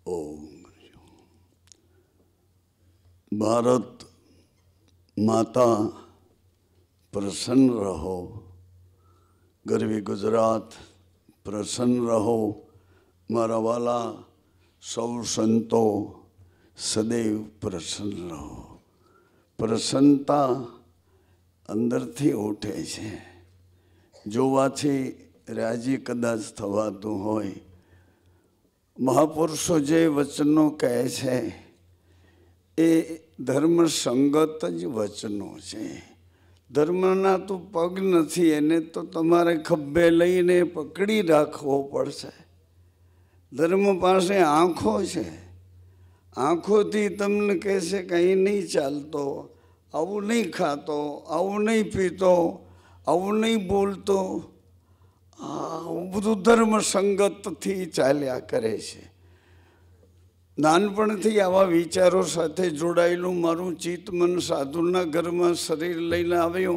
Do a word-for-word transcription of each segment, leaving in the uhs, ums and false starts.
ओम। भारत माता प्रसन्न रहो, गरवी गुजरात प्रसन्न रहो। मारा वाला सौ संतो सदैव प्रसन्न रहो। प्रसन्नता अंदरथी उठे छे, जोवाथी राजी कदाच थवातुं होय। महापुरुषो जे वचनों कहे छे ए धर्म संगत ज वचनों छे। धर्मना तो पग नथी, एने तो तमारे खब्बे लईने पकड़ी राखवो पड़शे। धर्म पासे आँखों छे, आँखोथी तमने कहेशे कहीं नहीं चालतो, आवुं नहीं खातो, आवुं नहीं पीतो, आवुं नहीं बोलतो। आ बधुं धर्म संगत थी चाल्या करे छे। नानपणथी आवा विचारों साथे जोड़ायेलुं मारुं चित्त मन साधुना घरमां शरीर लईने आव्यो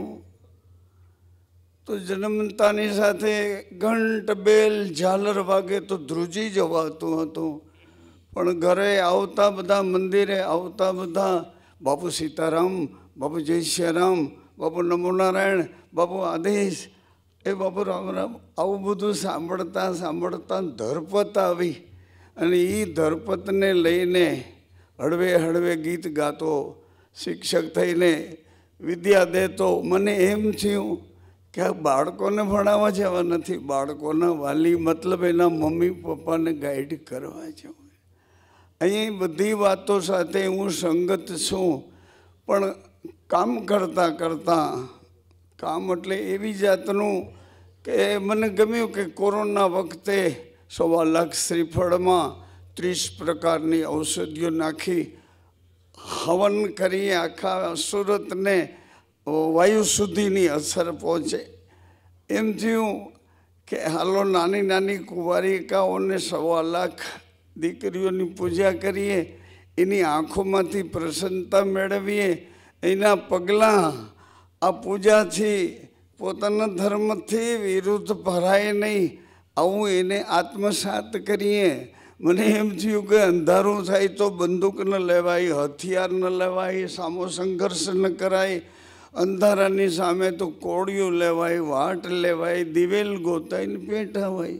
तो जन्मतानी साथे घंट बेल झालर वागे तो ध्रुजी जवातुं हतुं, पण घरे आवता बधा मंदिरे आवता बधा बापू सीताराम, बापू जय श्रीराम, बापू नमो नारायण, बापू आदेश, ए बापू राम राम, आवुं बधुं सांभळता सांभळता धरपत आवी अने ई धरपत ने लईने हळवे हळवे गीत गातो, शिक्षक थईने विद्या देतो। मने एम थयुं कि आ बाळकोने भणाववा जेवा नथी, बाळकोना वाली मतलब एना मम्मी पप्पाने गाइड करवा जेवा। अहीं बधी वातो साथे हूँ संगत छूं, पण काम करता करता काम एटले एवी जातनुं के मने गम्युं के कोरोना वखते सवा लाख श्रीफल में तीस प्रकार की औषधियों नाखी हवन करी आखा सूरत ने वायु सुधी असर पहुँचे। एम थयुं के हालो नानी नानी कुंवारिकाओं ने सवा लाख दीकरीओं की पूजा करिए, एनी आँखों में प्रसन्नता मेळवीए, एना पगला आ पूजा थी पोताना धर्म थी विरुद्ध भराय नहीं, आऊँ एने आत्मसात करिए। मने एम थयुं के अंधारू थाय तो बंदूक न लेवाय, हथियार न लेवाय, सामो संघर्ष न कराय। अंधारानी सामे तो कोड़ियों लेवाय, वाट लेवाय, दिवेल गोताय ने पेटावाय।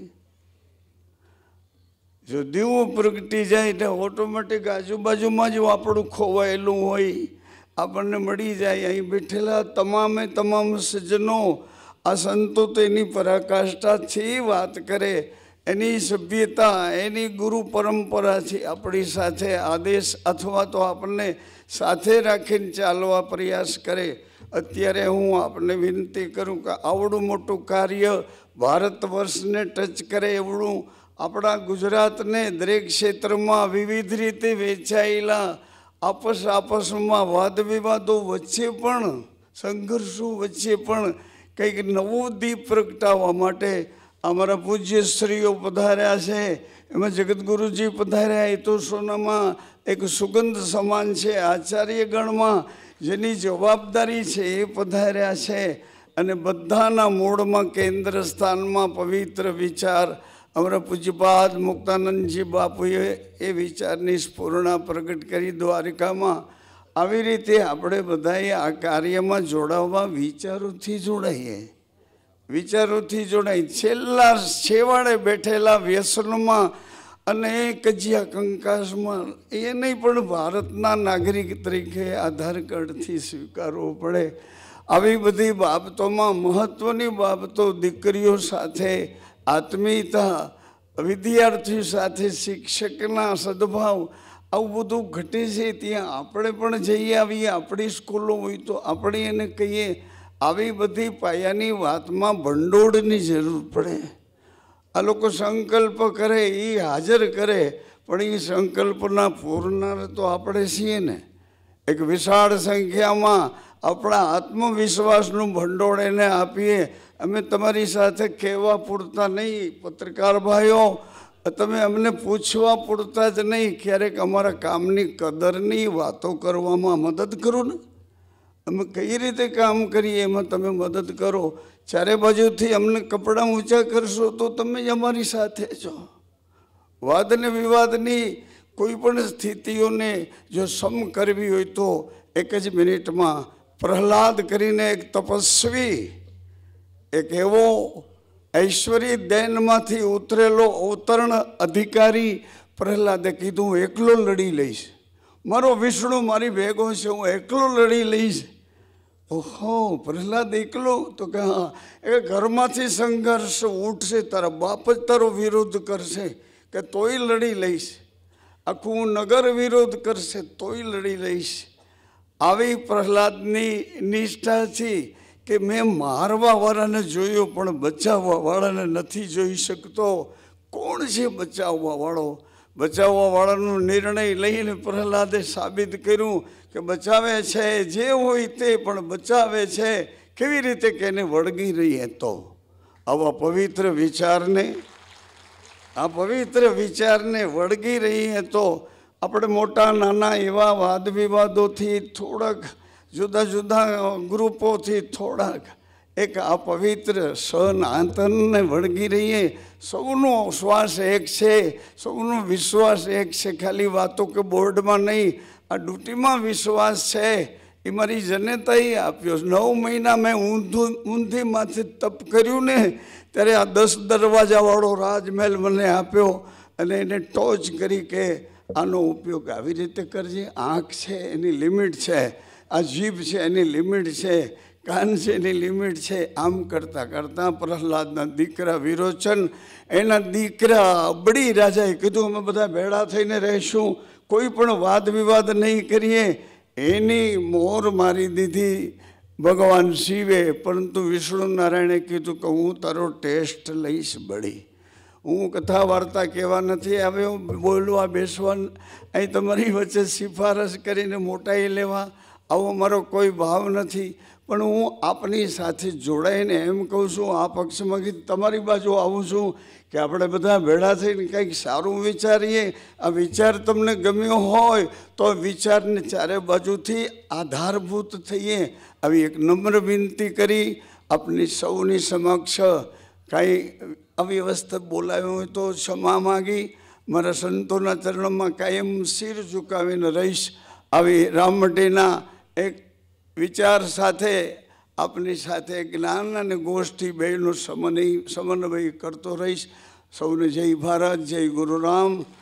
जो दीवो प्रगटी जाए तो ऑटोमेटिक आजूबाजू में जो आपणुं खोवायेलुं होय आपने मळी जाए। अहीं बेठेला तमामे तमाम सज्जनों आ संतो तेनी पराकाष्ठा थी बात करे, एनी सभ्यता एनी गुरु परंपरा थी अपनी साथे आदेश अथवा तो आपने साथे राखीने चालवा प्रयास करे। अत्यारे हूँ आपने विनती करूँ कि आवडुं मोटुं कार्य भारत वर्ष ने टच करे एवडुं अपना गुजरात ने दरेक क्षेत्र में विविध रीते वेचायेला आपस आपस में वाद विवादों वच्चे पण संघर्षों वच्चे पण कंईक नवो दीप प्रगटावा माटे अमरा पूज्य श्रीओ पधार्या छे। एमां जगतगुरुजी पधार्या ए तो सोनामां एक सुगंध समान छे। आचार्यगण में जेनी जवाबदारी छे ए पधार्या छे अने बधाना मूळमां केंद्र स्थान में पवित्र विचार अमरा पूज्यपाद मुक्तानंदजी बापुए ए विचारनी स्फूर्णा प्रगट करी द्वारिका में। આવી રીતે આપણે બધાએ આ કાર્યમાં જોડાવવા વિચારોથી જોડાઈએ, વિચારોથી જોડાઈ છેલ્લા છેવાડે બેઠેલા વ્યસનમાં અને કજિયા કંકાસમાં એ નહીં પણ ભારતના નાગરિક તરીકે આધાર કાર્ડથી સ્વીકારવો પડે। આવી બધી બાબતોમાં મહત્ત્વની બાબતો દીકરીઓ સાથે આત્મીયતા, વિદ્યાર્થીઓ સાથે શિક્ષકના સદભાવ આવું બધું ઘટે છે। ત્યાં આપણે પણ જઈ આવીએ, આપણી સ્કૂલો હોય તો આપણે એને કહીએ। આવી બધી પાયાની વાતમાં ભંડોળની જરૂર પડે। આ લોકો સંકલ્પ કરે એ હાજર કરે, પણ એ સંકલ્પના પૂરનાર તો આપણે છીએ ને। એક વિશાળ સંખ્યામાં આપણા આત્મવિશ્વાસનું ભંડોળ એને આપીએ। અમે તમારી સાથે કહેવા પૂરતા નહીં, પત્રકાર ભાઈઓ તમે અમને પૂછવા પૂરતા જ નહીં, ક્યારેક અમારા કામની કદરની વાતો કરવામાં મદદ કરો ને। અમે કઈ રીતે કામ કરીએ એમાં તમે મદદ કરો। ચારે બાજુથી અમને કપડાં ઊંચા કરશો તો તમે જ અમારી સાથે છો। વાદ ને વિવાદની કોઈ પણ સ્થિતિઓને જો સમ કરવી હોય તો એક જ મિનિટમાં પ્રહલાદ કરીને એક તપસ્વી, એક એવો ઐશ્વર્ય દૈનમાંથી ઉતરેલો અવતરણ અધિકારી પ્રહલાદે કીધું હું એકલો લડી લઈશ, મારો વિષ્ણુ મારી ભેગો છે, હું એકલો લડી લઈશ. ઓહો, પ્રહલાદ એકલો? તો કે હા. એ ઘરમાંથી સંઘર્ષ ઉઠશે, તારા બાપ જ તારો વિરોધ કરશે કે તોય લડી લઈશ, આખું નગર વિરોધ કરશે તોય લડી લઈશ. આવી પ્રહલાદની નિષ્ઠાથી કે મેં મારવા વાળાને જોયો પણ બચાવવા વાળાને નથી જોઈ શકતો. કોણ છે બચાવવા વાળો? બચાવવા વાળાનો નિર્ણય લઈને પ્રહલાદે સાબિત કર્યું કે બચાવે છે જે હોય તે, પણ બચાવે છે કેવી રીતે કે એને વળગી રહીએ તો. આવા પવિત્ર વિચારને આ પવિત્ર વિચારને વળગી રહીએ તો આપણે મોટા નાના એવા વાદ વિવાદોથી થોડાક, જુદા જુદા ગ્રુપોથી થોડાક એક આ પવિત્ર સનાતનને વળગી રહીએ. સૌનો શ્વાસ એક છે, સૌનો વિશ્વાસ એક છે, ખાલી વાતો કે બોર્ડમાં નહીં, આ ડ્યુટીમાં વિશ્વાસ છે. એ મારી જનતાએ આપ્યો. નવ મહિના મેં ઊંધું ઊંધીમાંથી તપ કર્યું ને, ત્યારે આ દસ દરવાજાવાળો રાજમહેલ મને આપ્યો અને એને ટોચ કરી કે આનો ઉપયોગ આવી રીતે કરજે. આંખ છે એની લિમિટ છે, આ જીભ છે એની લિમિટ છે, કાન છે એની લિમિટ છે. આમ કરતાં કરતાં પ્રહલાદના દીકરા વિરોચન, એના દીકરા અબડી રાજાએ કીધું અમે બધા ભેળા થઈને રહીશું, કોઈ પણ વાદ વિવાદ નહીં કરીએ. એની મોર મારી દીધી ભગવાન શિવે, પરંતુ વિષ્ણુ નારાયણે કીધું કે હું તારો ટેસ્ટ લઈશ બળી. હું કથા વાર્તા કહેવા નથી આવ્યો, બોલવા બેસવા, અહીં તમારી વચ્ચે સિફારસ કરીને મોટાઈ લેવા આવો મારો કોઈ ભાવ નથી. પણ હું આપની સાથે જોડાઈને એમ કહું છું, આ પક્ષમાંથી તમારી બાજુ આવું છું કે આપણે બધા ભેળા થઈને કંઈક સારું વિચારીએ. આ વિચાર તમને ગમ્યો હોય તો વિચારને ચારે બાજુથી આધારભૂત થઈએ. આવી એક નમ્ર વિનંતી કરી આપની સૌની સમક્ષ કાંઈ અવ્યવસ્થિત બોલાવ્યો હોય તો ક્ષમા માગી મારા સંતોના ચરણોમાં કાયમ શિર ઝુકાવીને રહીશ. આવી રામમટીના એક વિચાર સાથે આપની સાથે જ્ઞાન અને ગોષ્ઠી બેનો સમન્વય સમન્વય કરતો રહીશ. સૌને જય ભારત, જય ગુરુ રામ.